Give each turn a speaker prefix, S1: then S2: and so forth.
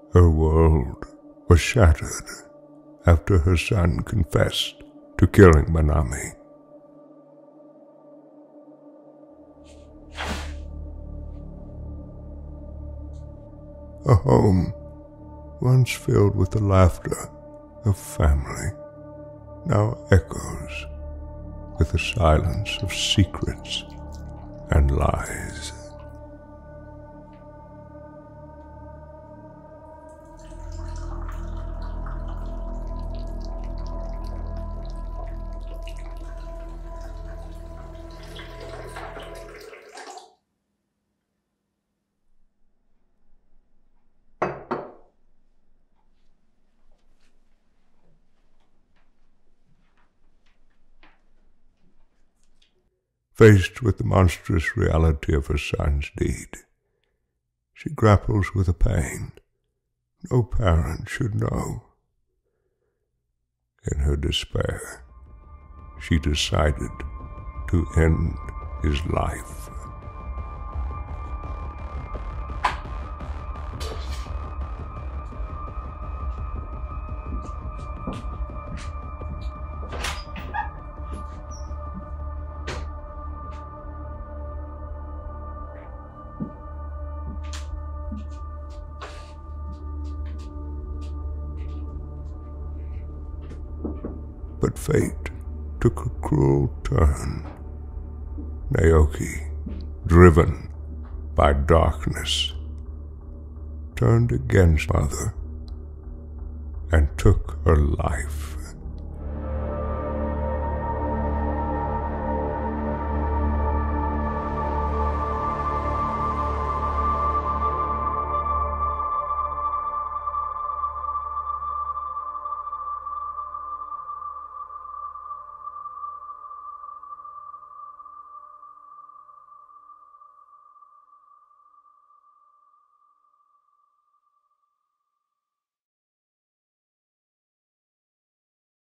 S1: Her world was shattered after her son confessed to killing Manami. A home once filled with the laughter of family now echoes with the silence of secrets and lies. Faced with the monstrous reality of her son's deed, she grapples with a pain no parent should know. In her despair, she decided to end his life. But fate took a cruel turn. Naoki, driven by darkness, turned against mother and took her life.